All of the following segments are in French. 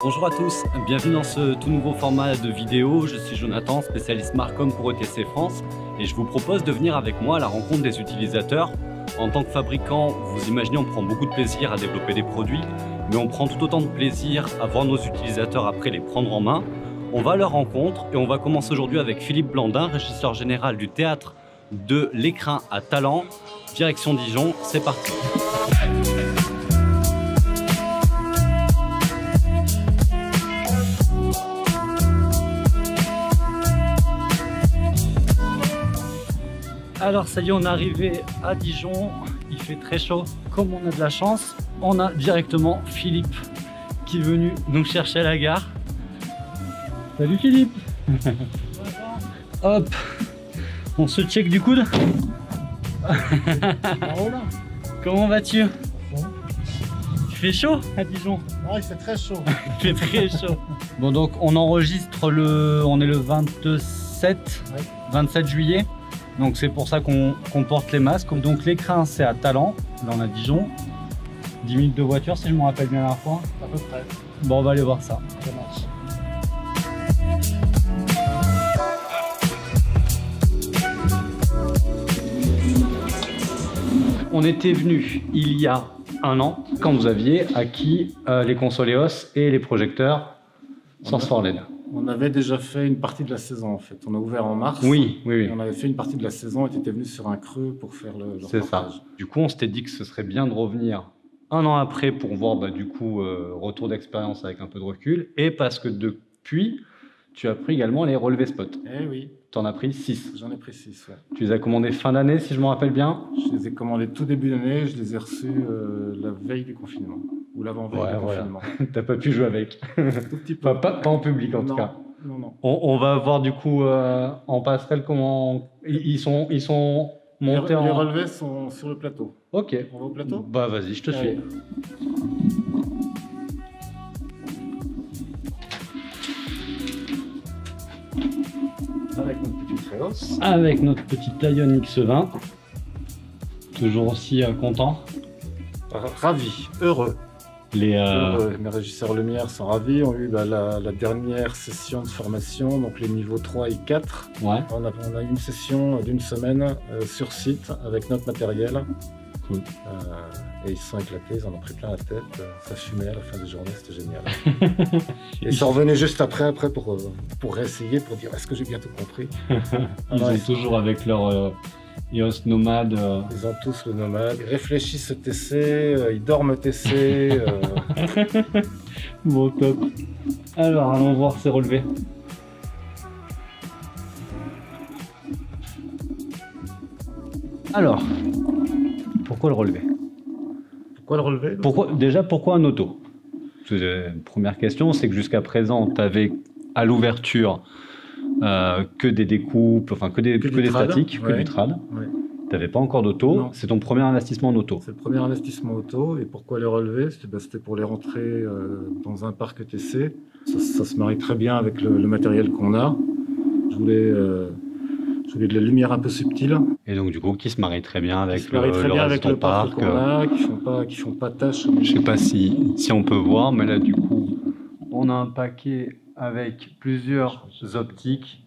Bonjour à tous, bienvenue dans ce tout nouveau format de vidéo. Je suis Jonathan, spécialiste Marcom pour ETC France et je vous propose de venir avec moi à la rencontre des utilisateurs. En tant que fabricant, vous imaginez, on prend beaucoup de plaisir à développer des produits, mais on prend tout autant de plaisir à voir nos utilisateurs après les prendre en main. On va à leur rencontre et on va commencer aujourd'hui avec Philippe Blandin, régisseur général du théâtre de l'Écrin à Talent, direction Dijon. C'est parti. Alors ça y est, on est arrivé à Dijon, il fait très chaud. Comme on a de la chance, on a directement Philippe qui est venu nous chercher à la gare. Salut Philippe. Hop, on se check du coude. Comment vas-tu? Bon. Il fait chaud à Dijon? Non, il fait très chaud. Il fait très chaud. Bon, donc on enregistre on est le 27, Ouais. 27 juillet. Donc c'est pour ça qu'on porte les masques. Donc l'Écrin c'est à Talent, là on a Dijon. 10 minutes de voiture si je me rappelle bien la dernière fois. À peu près. Bon, on va aller voir ça. Ça marche. On était venu il y a un an quand vous aviez acquis les consoles EOS et les projecteurs Source for LED. On avait déjà fait une partie de la saison en fait. On a ouvert en mars. Oui. Et on avait fait une partie de la saison et tu étais venu sur un creux pour faire le C'est ça. reportage. Du coup, on s'était dit que ce serait bien de revenir un an après pour voir retour d'expérience avec un peu de recul. Et parce que depuis, tu as pris également les relevés spot. Eh oui, Tu en as pris 6. j'en ai pris 6. Ouais. Tu les as commandés fin d'année, si je me rappelle bien. Je les ai commandés tout début d'année, je les ai reçus la veille du confinement. Ou l'avant-veille du confinement. T'as pas pu jouer avec. Tout petit peu. Pas en public en tout Non, cas. non. On va voir du coup en passerelle comment ils sont montés Les en. relevés sont sur le plateau. Ok. On va au plateau? Bah vas-y, je te suis. Allez. Avec notre petite Freos. Avec notre petite Lion X20. Toujours aussi content. Ravi, heureux. Les Mes régisseurs Lumière sont ravis. On a eu la dernière session de formation, donc les niveaux 3 et 4. Ouais. On a eu une session d'une semaine sur site avec notre matériel. Cool. Et ils se sont éclatés, ils en ont pris plein la tête. Ça fumait à la fin des journées, c'était génial. Et ils sont revenus juste après pour réessayer, pour dire est-ce que j'ai bien tout compris. Ils ont toujours avec leur EOS Nomade. Ils ont tous le nomade. Ils réfléchissent TC, ils dorment TC. Bon, top. Alors, allons voir ces relevés. Alors, pourquoi le relevé? Pourquoi le relever? Pourquoi un auto? Première question, c'est que jusqu'à présent, tu avais à l'ouverture que des découpes, enfin que des statiques, que du trad. Ouais. Tu n'avais pas encore d'auto. Non. C'est ton premier investissement en auto. C'est le premier investissement auto. Et pourquoi les relever? C'était pour les rentrer dans un parc ETC. Ça se marie très bien avec le matériel qu'on a. Je voulais de la lumière un peu subtile. Et donc du coup, qui se marie très bien avec Qui se marie très bien avec le parc parc. qu'on a, qui font pas tâche. Je sais pas si on peut voir, mais là du coup, on a un paquet avec plusieurs optiques.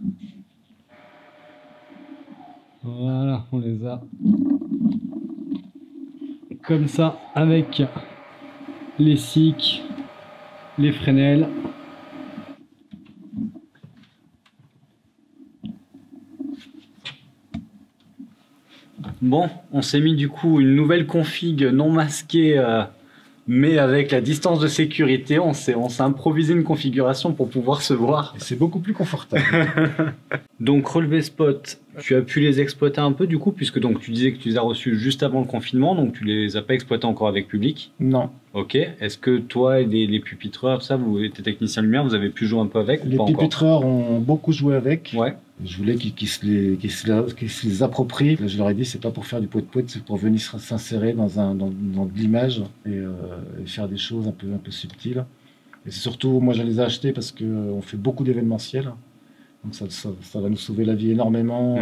Voilà, on les a comme ça avec les SIC, les Fresnel. Bon, on s'est mis du coup une nouvelle config non masquée, mais avec la distance de sécurité, on s'est improvisé une configuration pour pouvoir se voir. Et c'est beaucoup plus confortable. Donc relevé spot, tu as pu les exploiter un peu du coup, puisque donc tu disais que tu les as reçus juste avant le confinement, donc tu les as pas exploités encore avec public. Non. Ok. Est-ce que toi et les pupitreurs, ça, vous êtes techniciens lumière, vous avez pu jouer un peu avec? Les pupitreurs ont beaucoup joué avec. Ouais. Je voulais qu'ils se les approprient. Je leur ai dit, c'est pas pour faire du poète-poète, c'est pour venir s'insérer dans de l'image et faire des choses un peu subtiles. Et c'est surtout, moi je les ai achetés parce qu'on fait beaucoup d'événementiels. Donc ça va nous sauver la vie énormément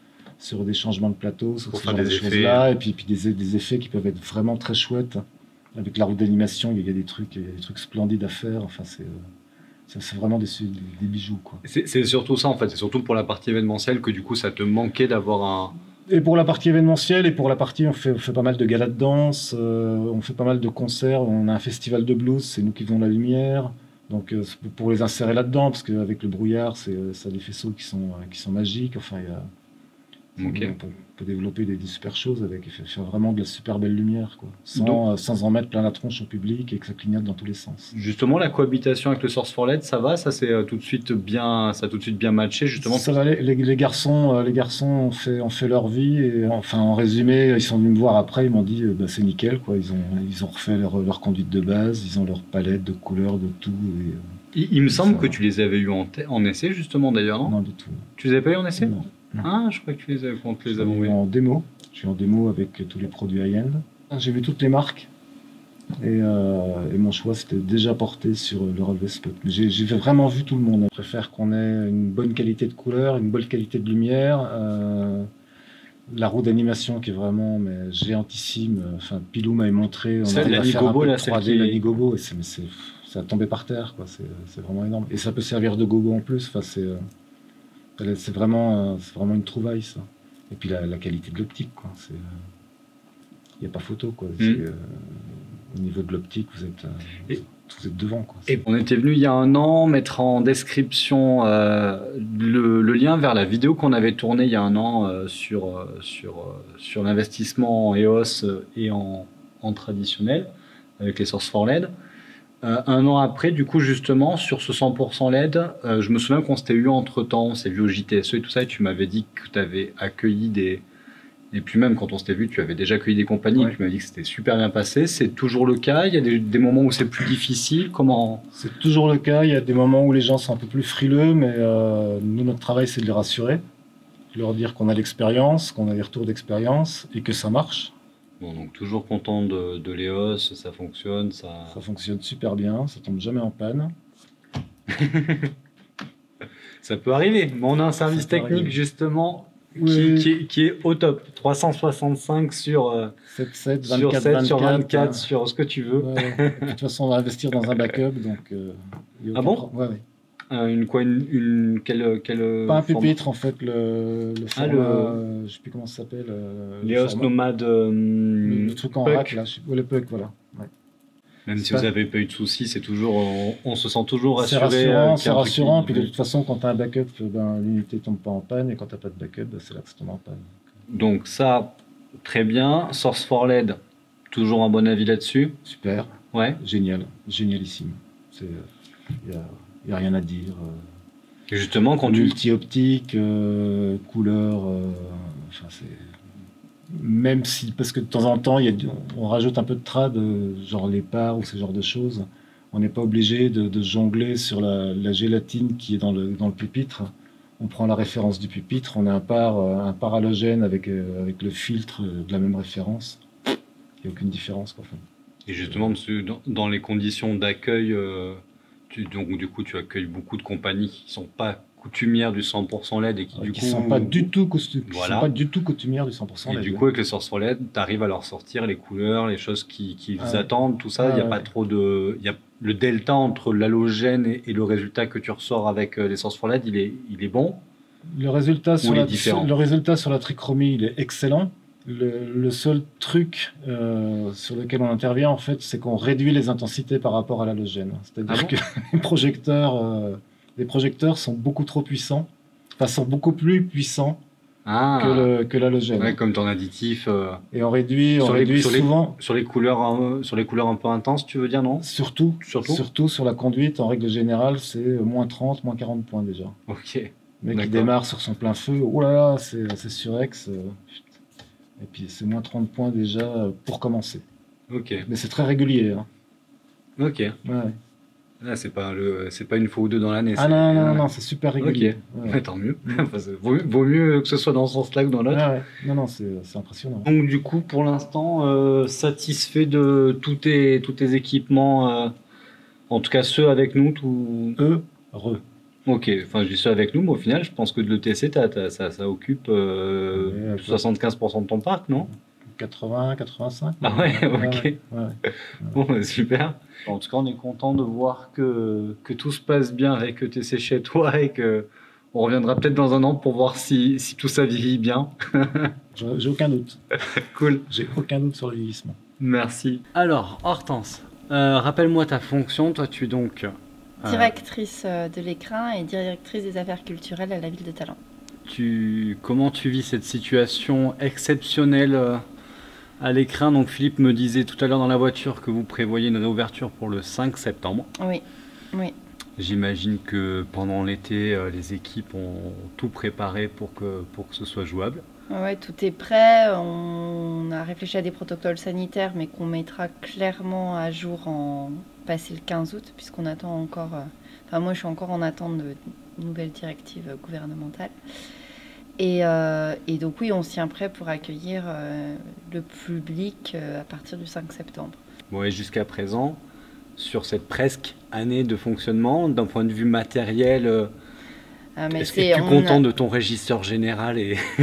sur des changements de plateau, sur ce genre de choses-là. Et puis des effets qui peuvent être vraiment très chouettes. avec la roue d'animation, il y a des trucs splendides à faire. Enfin, c'est vraiment des bijoux, quoi. C'est surtout ça en fait, c'est surtout pour la partie événementielle que du coup ça te manquait d'avoir un... Et pour la partie événementielle et pour la partie, on fait pas mal de galas de danse, on fait pas mal de concerts, on a un festival de blues, c'est nous qui faisons la lumière. Donc c'est pour les insérer là-dedans, parce qu'avec le brouillard, ça a des faisceaux qui sont magiques. Enfin, Ok. on peut développer des super choses avec, et faire vraiment de la super belle lumière, quoi, Donc, sans en mettre plein la tronche au public et que ça clignote dans tous les sens. justement, la cohabitation avec le Source for LED, ça va, ça c'est tout de suite bien, ça a tout de suite bien matché justement. Ça va, les garçons ont fait leur vie, et enfin, en résumé, ils sont venus me voir après, ils m'ont dit bah, c'est nickel, quoi. Ils ont refait leur conduite de base, ils ont leur palette de couleurs, de tout. Il me semble ça que va. tu les avais eu en essai justement d'ailleurs, non? Non, du tout. Tu les avais pas eu en essai? Non. Non. Ah, je crois que tu les avais, quand tu les Je avais suis envoyés. en démo. Je suis en démo avec tous les produits high-end. J'ai vu toutes les marques, et mon choix s'était déjà porté sur le Relevé Spot. J'ai vraiment vu tout le monde. Je préfère qu'on ait une bonne qualité de couleur, une bonne qualité de lumière, la roue d'animation qui est vraiment géantissime. Enfin, Pilou m'avait montré, on C'est arrive la à faire un Nigobo, peu de là, celle 3D, qui- la Nigobo, et ça a tombé par terre, quoi. C'est vraiment énorme. Et ça peut servir de gogo en plus. Enfin, c'est vraiment une trouvaille, ça. Et puis la qualité de l'optique, quoi. Il n'y a pas photo, quoi. Au niveau de l'optique, Et- vous êtes devant, quoi. Et on était venu il y a un an mettre en description le lien vers la vidéo qu'on avait tournée il y a un an sur l'investissement en EOS et en traditionnel avec les sources for LED. Un an après, du coup, justement, sur ce 100% LED, je me souviens qu'on s'était eu entre-temps, on s'est vu au JTSE et tout ça, et tu m'avais dit que tu avais accueilli des... Et puis même quand on s'était vu, tu avais déjà accueilli des compagnies, Ouais. et tu m'avais dit que c'était super bien passé. C'est toujours le cas? Il y a des moments où c'est plus difficile? Comment... C'est toujours le cas. Il y a des moments où les gens sont un peu plus frileux, mais nous, notre travail, c'est de les rassurer, de leur dire qu'on a l'expérience, qu'on a des retours d'expérience et que ça marche. Bon, donc toujours content de l'EOS, ça fonctionne, ça... Ça fonctionne super bien, ça tombe jamais en panne. Ça peut arriver, mais on a un service Ça peut technique arriver. justement Oui. qui est au top. 365 sur 7, sur 24, 7, sur 24, hein. sur ce que tu veux. Ouais. Et puis, de toute façon, on va investir dans un backup, donc. Il y a Ah aucun bon pro- Ouais, ouais. Quelle Pas un format? pupitre, en fait, le Ah, format, je sais plus comment ça s'appelle. Le Léos format- Nomade le truc en Puck. rack, là, ouais, le puck, voilà. Ouais. Même C'est si pas- vous n'avez pas eu de soucis, c'est toujours, on se sent toujours C'est rassuré. rassurant, qu'il y c'est a un truc rassurant. qui- Puis de toute façon, quand tu as un backup, ben, l'unité tombe pas en panne, et quand tu n'as pas de backup, ben, c'est là que ça tombe en panne. Donc ça, très bien. Source for LED, toujours un bon avis là-dessus. Super, Ouais. génialissime. Il n'y a rien à dire. Et justement, quand tu... Multi-optique, couleur, enfin c'est... Même si, parce que de temps en temps, on rajoute un peu de trad, genre les parts ou ce genre de choses, on n'est pas obligé de jongler sur la gélatine qui est dans le pupitre. On prend la référence du pupitre, on a un par halogène avec le filtre de la même référence. Il n'y a aucune différence, quoi. Enfin, Et justement, dans les conditions d'accueil, donc du coup, tu accueilles beaucoup de compagnies qui sont pas coutumières du 100% LED et qui du qui coup... ne sont pas du tout Voilà. sont pas du tout coutumières du 100% Et LED. du coup, avec les Source for LED, tu arrives à leur sortir les couleurs, les choses qu'ils Ah. attendent, tout ça. Il Ah, n'y a pas ouais. trop de... Il y a le delta entre l'halogène et le résultat que tu ressors avec les Source for LED, il est bon. Le résultat il est différent. le résultat sur la trichromie, il est excellent. Le seul truc sur lequel on intervient, en fait, c'est qu'on réduit les intensités par rapport à l'halogène. C'est-à-dire Ah bon que les projecteurs sont beaucoup trop puissants, enfin, sont beaucoup plus puissants Ah, que l'halogène. ouais, comme ton additif. Et on réduit Sur les- souvent, Sur les couleurs un peu intenses, tu veux dire, non? surtout Surtout sur la conduite, en règle générale, c'est moins 30, moins 40 points déjà. Ok. Le mec qui D'accord. démarre sur son plein feu, oh là là, c'est surex. Et puis c'est moins 30 points déjà pour commencer. Ok. Mais c'est très régulier. Hein. Ok. Ouais. Là, c'est pas une fois ou deux dans l'année. Ah non, c'est super régulier. Ok. Ouais. Ouais, tant mieux. Enfin, vaut mieux que ce soit dans ce sens-là que dans l'autre. Ouais, ouais. Non, c'est impressionnant. Donc du coup, pour l'instant, satisfait de tous tes équipements, en tout cas ceux avec nous, tout... Re. Ok, enfin je dis ceux avec nous, mais au final, je pense que de l'ETC, ça occupe Ouais, 75% de ton parc, non? 80, 85. Ah ouais, ok. Ouais. Bon, bah, super. En tout cas, on est content de voir que tout se passe bien avec ETC chez toi et que on reviendra peut-être dans un an pour voir si tout ça vieillit bien. J'ai aucun doute. Cool. J'ai aucun doute sur le vieillissement. Merci. Alors, Hortense, rappelle-moi ta fonction. Toi, tu es donc... Directrice de l'écrin et directrice des affaires culturelles à la ville de Talent. Comment tu vis cette situation exceptionnelle à l'écrin? Donc Philippe me disait tout à l'heure dans la voiture que vous prévoyez une réouverture pour le 5 septembre. Oui, oui. J'imagine que pendant l'été, les équipes ont tout préparé pour que ce soit jouable. Oui, tout est prêt. On a réfléchi à des protocoles sanitaires, mais qu'on mettra clairement à jour passé le 15 août, puisqu'on attend encore... Enfin, moi, je suis encore en attente de nouvelles directives gouvernementales. Et donc, oui, on se tient prêt pour accueillir le public à partir du 5 septembre. Bon, et jusqu'à présent, sur cette presque année de fonctionnement, d'un point de vue matériel... Est-ce que tu es content de ton régisseur général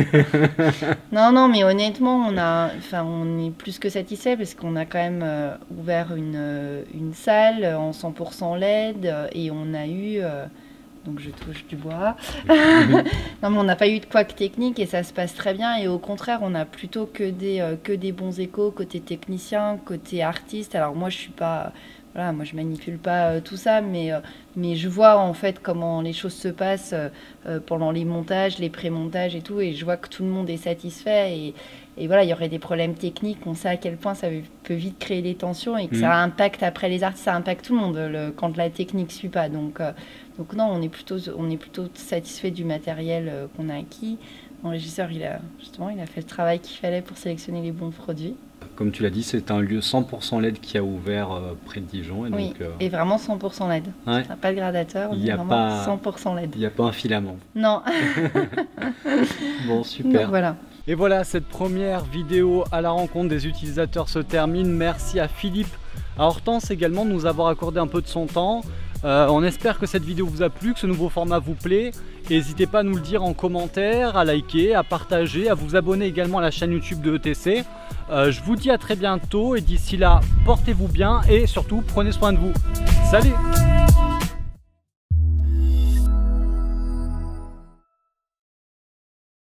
Non, mais honnêtement, on est plus que satisfait parce qu'on a quand même ouvert une salle en 100% LED et on a eu, donc je touche du bois, non mais on n'a pas eu de couac technique et ça se passe très bien et au contraire, on a plutôt que des bons échos côté technicien, côté artiste. Alors moi, je suis pas... Voilà, moi je manipule pas tout ça, mais je vois en fait comment les choses se passent pendant les montages, les pré-montages et tout, et je vois que tout le monde est satisfait et voilà, il y aurait des problèmes techniques, on sait à quel point ça peut vite créer des tensions et que ça impacte après les artistes, ça impacte tout le monde quand la technique suit pas, donc non, on est plutôt satisfait du matériel qu'on a acquis. Mon régisseur, il a fait le travail qu'il fallait pour sélectionner les bons produits. Comme tu l'as dit, c'est un lieu 100% LED qui a ouvert près de Dijon. Et oui, donc, et vraiment 100% LED. Ouais. Ça n'a pas de gradateur, il y a vraiment 100% LED. Il n'y a pas un filament. Non. Bon, super. Donc, voilà. Et voilà, cette première vidéo à la rencontre des utilisateurs se termine. Merci à Philippe, à Hortense également de nous avoir accordé un peu de son temps. On espère que cette vidéo vous a plu, que ce nouveau format vous plaît. N'hésitez pas à nous le dire en commentaire, à liker, à partager, à vous abonner également à la chaîne YouTube de ETC. Je vous dis à très bientôt et d'ici là, portez-vous bien et surtout prenez soin de vous. Salut!